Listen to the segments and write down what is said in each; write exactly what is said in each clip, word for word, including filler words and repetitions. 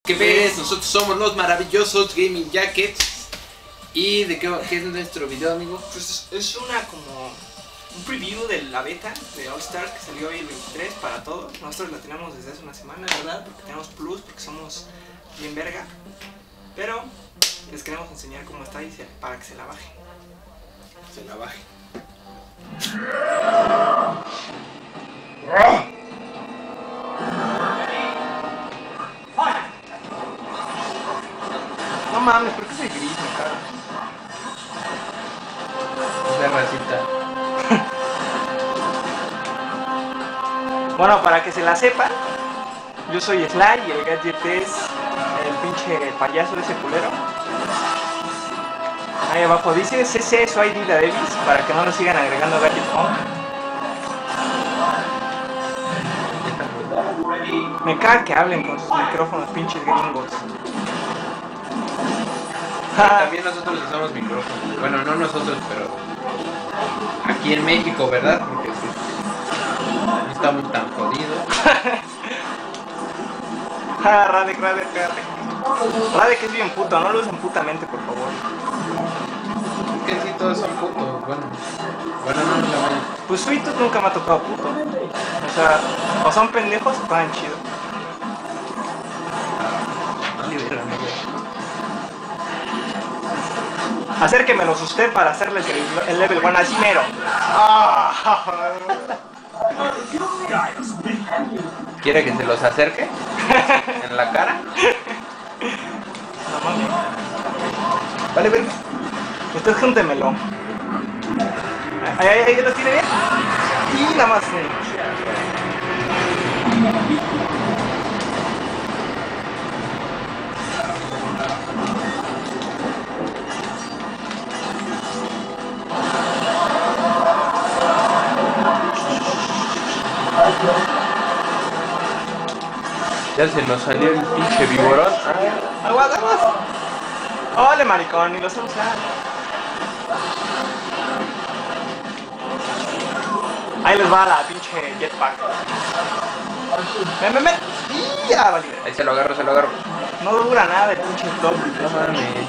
¿Qué ves? Nosotros somos los maravillosos Gaming Jackets. ¿Y de qué, qué es nuestro video, amigo? Pues es una como un preview de la beta de All Stars que salió hoy el veintitrés para todos. Nosotros la tenemos desde hace una semana, ¿verdad? Porque tenemos plus, porque somos bien verga. Pero les queremos enseñar cómo está y se, para que se la bajen. Se la baje. No mames, ¿por qué soy gris, me cago? Es la racita. Bueno, para que se la sepan, yo soy Sly y el gadget es el pinche payaso de ese culero. Ahí abajo dice C C su I D la Davis para que no nos sigan agregando gadget on. Me caga que hablen con sus micrófonos, pinches gringos. También nosotros usamos micrófonos. Bueno, no nosotros, pero aquí en México, ¿verdad? Porque sí, no estamos tan jodidos. Ah, Radek, Radek, Radek. Radek es bien puto, no lo usen putamente, por favor. Es que sí, todos son putos. Bueno, bueno, no, no, no. Pues Suitos nunca me ha tocado puto. O sea, o son pendejos o juegan chido. Acérquemelos usted para hacerles el, el level uno así mero. ¿Quiere que se los acerque? ¿En la cara? No mames. Vale, verga. Usted júntemelo. Ahí, ahí, ahí lo tiene bien. Y nada más. Ya se nos salió el pinche viborón. Aguas, aguas. Ole, maricón, ni lo sé usar. Ahí les va la pinche jetpack. Ven, ven, ven. Y ya, vale. Ahí se lo agarro, se lo agarro. No dura nada el pinche top. No mames.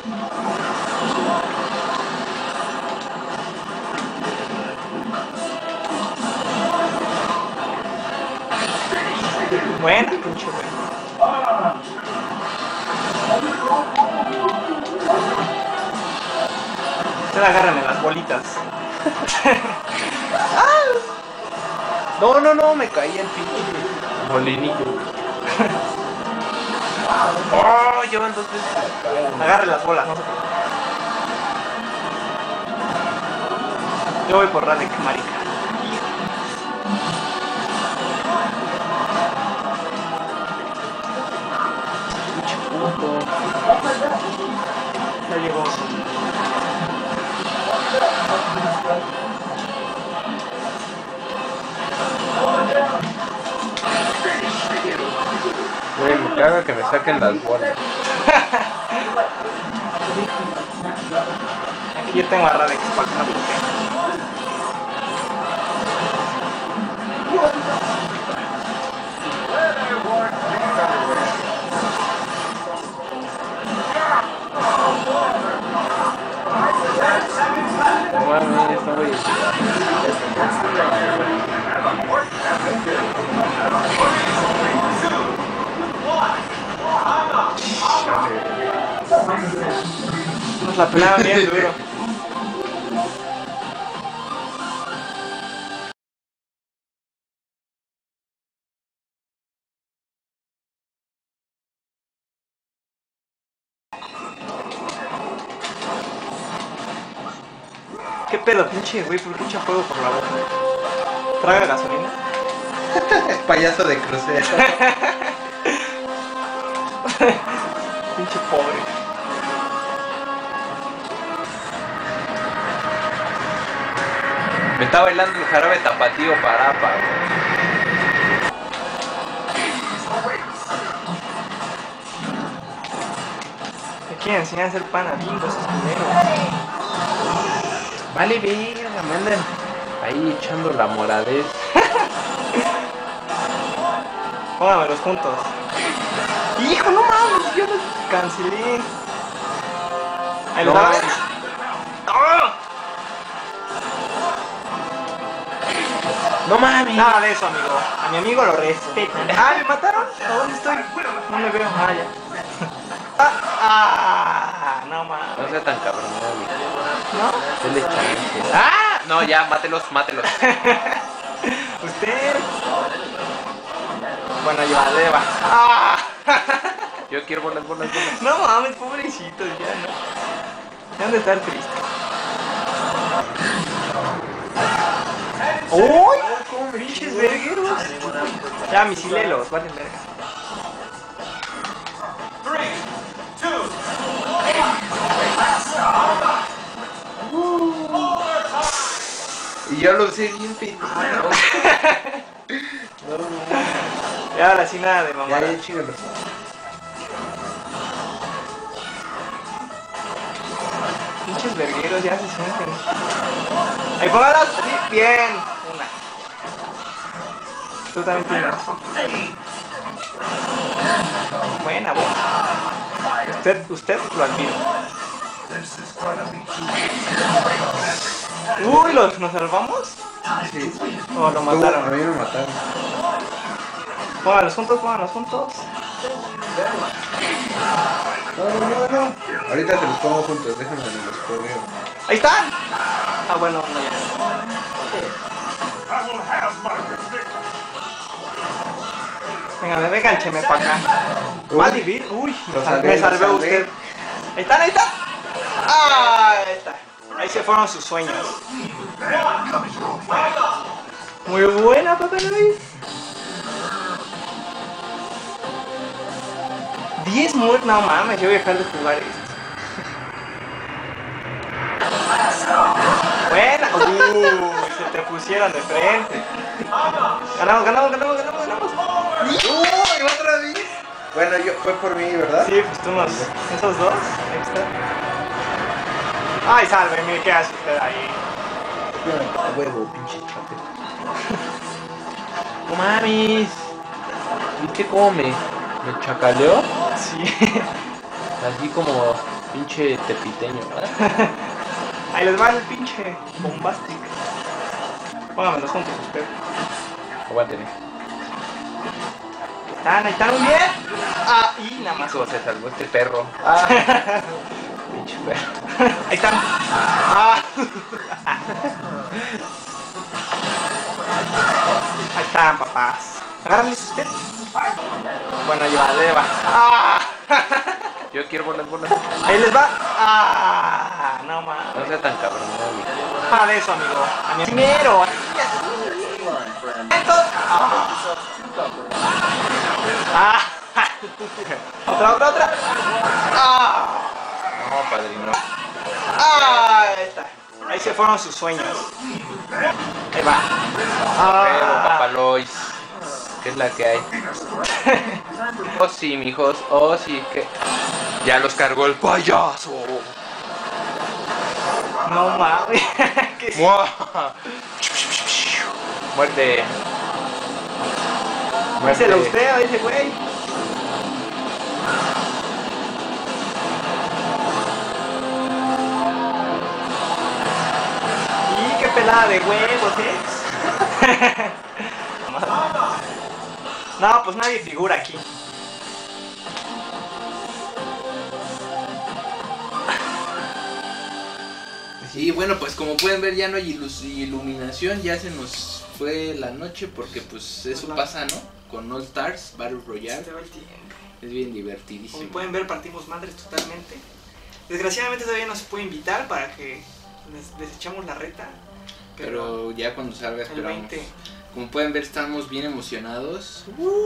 Bueno, pinche güey. Ustedes agárrenme las bolitas. No, no, no, me caí el pinche molinillo. Oh, llevan dos veces. Agarre las bolas, no sé qué. Yo voy por Radek, marica. Ya llegó. Güey, me caga que me saquen las bolas. Aquí yo tengo a Radek para acá. No mames, no voy a Nos la pelaban bien duro. ¿Qué pedo, pinche güey? ¿Por qué echa fuego por la boca? ¿Traga gasolina? payaso de crucero. Pinche pobre. Me está bailando el jarabe tapatío parapa, güey. Me quieren enseñar a hacer pan a bingos, esos culeros. Vale, verga, me andan ahí echando la moradez. Póngamelos juntos. Y Hijo, no mames, yo lo cancelé. Ahí lo No. da. ¡Ah! No mames. Nada de eso, amigo. A mi amigo lo respeto. Ah, ¿me mataron? ¿A dónde estoy? No me veo. Ah, ya. Ah, ah, no mames. No sea tan cabrón, no, ¿No? Dele chance. ¡Ah! No, ya, mátelos, mátelos. Usted. Bueno, yo vale, va. Ah. Yo quiero bolas, bolas, bolas. No mames, pobrecito, ya no. Ya han de estar triste. ¡Uy! ¡Pinches vergueros! Ya, misilelos, valen verga. Y yo lo sé bien pito. Y ahora sí nada de mamá. Ya, ya, chingalos. Pinches vergueros ya se sienten. Ahí póngalas. Sí, bien. Una. Tú también tienes. Buena, buena. Usted, usted lo admiro. Uy, ¿los, ¿nos salvamos? Sí. ¿O lo mataron? A mí me mataron. Póngalos juntos, póngalos juntos. No, no, no, no. Ahorita te los pongo juntos, déjame los correo. ¡Ahí están! Ah, bueno, no, ya. Venga, venga, encheme para acá. Más difícil. Uy, me, sal, me salvé usted. Ahí están, ahí están. Ah, ahí está. Ahí se fueron sus sueños. Muy buena, Papá Luis. diez muertos. No mames, yo voy a dejar de jugar esto. Buena. Uh, se te pusieron de frente. Ganamos, ganamos, ganamos, ganamos, ganamos. ¡Uy, otra vez! Bueno, yo, fue por mí, ¿verdad? Sí, pues tú nos... ¿Esos dos? Ahí está. Ay, sálveme, ¿qué hace usted ahí? A huevo, pinche chate. No mames. ¿Viste cómo me, me chacaleó? Sí. Así como pinche tepiteño, ¿verdad? Ahí les va el pinche bombastic. Póngamelos juntos usted. Aguánteme. Están, ahí están muy bien. Ah, y nada más. Hijo, se salvó este perro. Ah, pinche perro. Ahí están. Ah. Ahí están, papás. Agárrenles usted. Bueno, yo vale, va. Ah. Yo quiero bolas, bolas. Ahí les va. Ah, no mames. No sea tan cabrón, no, Nada de eso, amigo. A mi dinero. Ah. Otra, otra, otra. Ah. no, padrino. Ah, ahí está. Ahí se fueron sus sueños. Ahí va. Pero, Ah. papalois. ¿Qué es la que hay? Oh, sí, mijos. Oh, sí, que. Ya los cargó el payaso. No mames. ¿Qué ¡Muah! Muerte. se lo usted a ese güey? Y qué pelada de huevos, ¿eh? No, pues nadie figura aquí. Sí, bueno, pues como pueden ver ya no hay ilus- iluminación, ya se nos fue la noche porque pues eso pasa, ¿no? Con All Stars Battle Royale. Se va el tiempo. Es bien divertidísimo. Como pueden ver, partimos madres totalmente. Desgraciadamente todavía no se puede invitar para que les, les echamos la reta. Pero, Pero ya cuando salga el esperamos. veinte. Como pueden ver estamos bien emocionados.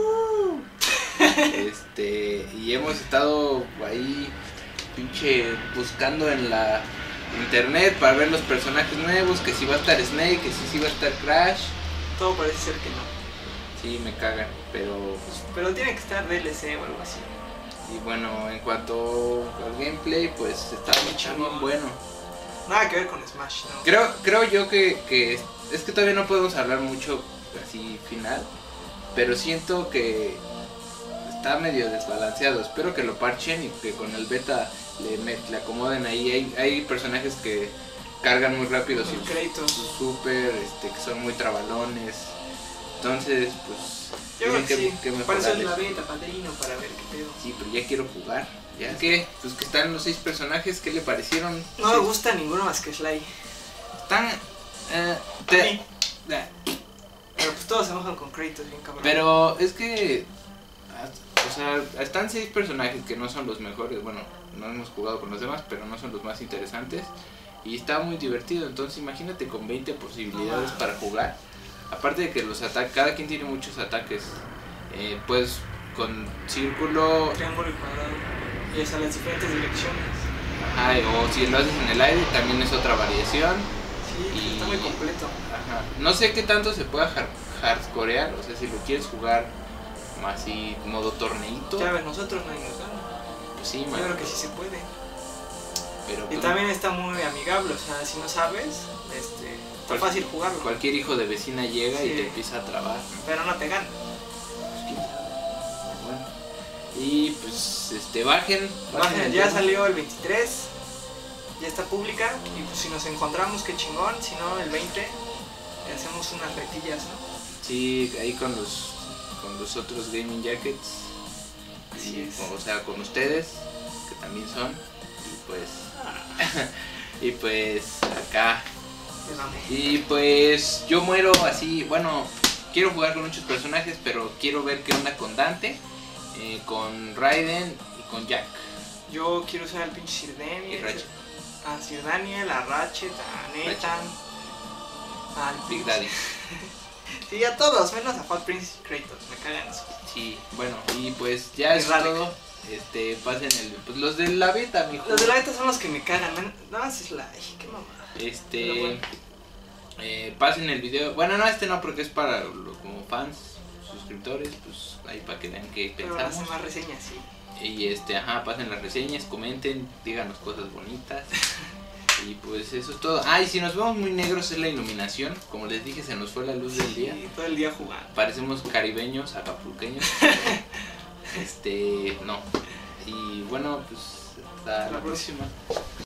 Este, y hemos estado ahí pinche buscando en la internet para ver los personajes nuevos, que si va a estar Snake, que si sí va a estar Crash. Todo parece ser que no. Sí, me cagan, pero pues, Pero tiene que estar D L C o algo así. y bueno, en cuanto al gameplay, pues está muy chingón, bueno. Nada que ver con Smash, ¿no? Creo, creo yo que, que es que todavía no podemos hablar mucho así final, pero siento que está medio desbalanceado. Espero que lo parchen y que con el beta le, met, le acomoden ahí. Hay, hay personajes que cargan muy rápido sus, sus super, este, que son muy trabalones. Entonces, pues, yo creo que, que, sí. que Para eso es la beta, padrino, para ver qué pedo. Sí, pero ya quiero jugar. Ya que, pues que están los seis personajes, ¿qué le parecieron? No me gusta ninguno más que Sly. Están... Eh, te, eh. Pero pues todos se enojan con Kratos, bien cabrón. Pero es que... O sea, están seis personajes que no son los mejores. Bueno, no hemos jugado con los demás, pero no son los más interesantes. Y está muy divertido, entonces imagínate con veinte posibilidades ah. para jugar. Aparte de que los ataques, cada quien tiene muchos ataques. Eh, pues con círculo... Triángulo y cuadrado. Y es a las diferentes direcciones. Ajá, o si lo haces en el aire también es otra variación. Sí, y, está muy completo. Ajá. No sé qué tanto se pueda hard, hardcorear, o sea, si lo quieres jugar más así modo torneito. Ya ves, nosotros no hay nos gana. Pues sí, yo creo que sí se puede. Pero, y pues, también está muy amigable, o sea, si no sabes, este, está fácil jugarlo. Cualquier hijo de vecina llega sí. y te empieza a trabar. Pero no te gana. Bueno. Y pues este bajen, bajen, bajen ya salió el veintitrés, ya está pública y pues si nos encontramos qué chingón, si no el veinte hacemos unas retillas, ¿no? Sí, ahí con los con los otros gaming jackets. Así y, es. O sea, con ustedes que también son y pues ah. y pues acá y pues yo muero así, bueno, quiero jugar con muchos personajes, pero quiero ver qué onda con Dante. Eh, con Raiden y con Jack. Yo quiero usar al pinche Sir Daniel, a Sir Daniel, a Ratchet, a Nathan, al Big Daddy. Sí, a todos, menos a Hot Prince y Kratos, me cagan eso. Sí, bueno, y pues ya es todo. Este, pasen el. Pues los de la beta, mijo. Los de la beta son los que me cagan, man. No, es la. Qué mamada. Este. Bueno. Eh, pasen el video. Bueno, no, este no, porque es para los como fans. Suscriptores, pues ahí para que vean qué pero pensamos. Hacen más reseñas, sí. Y este, ajá, pasen las reseñas, comenten, díganos cosas bonitas. Y pues eso es todo. Ah, y si nos vemos muy negros es la iluminación. Como les dije, se nos fue la luz sí, del día. Sí, todo el día jugando. Parecemos caribeños, acapulqueños. este, no. Y bueno, pues hasta, hasta la próxima. próxima.